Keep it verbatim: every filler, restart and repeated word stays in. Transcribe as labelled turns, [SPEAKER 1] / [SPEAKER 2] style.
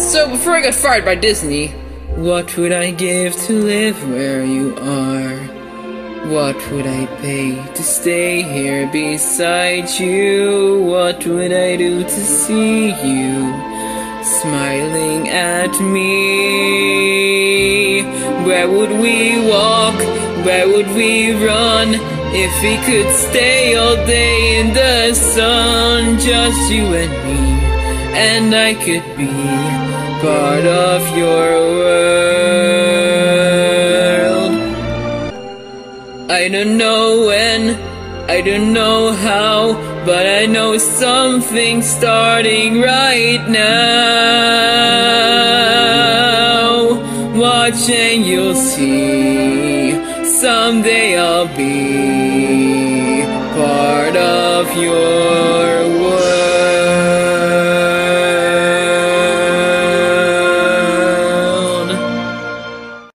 [SPEAKER 1] So before I got fired by Disney, what would I give to live where you are? What would I pay to stay here beside you? What would I do to see you smiling at me? Where would we walk? Where would we run? If we could stay all day in the sun, just you and me, and I could be part of your world. I don't know when, I don't know how, but I know something's starting right now. Watch and you'll see, someday I'll be part of your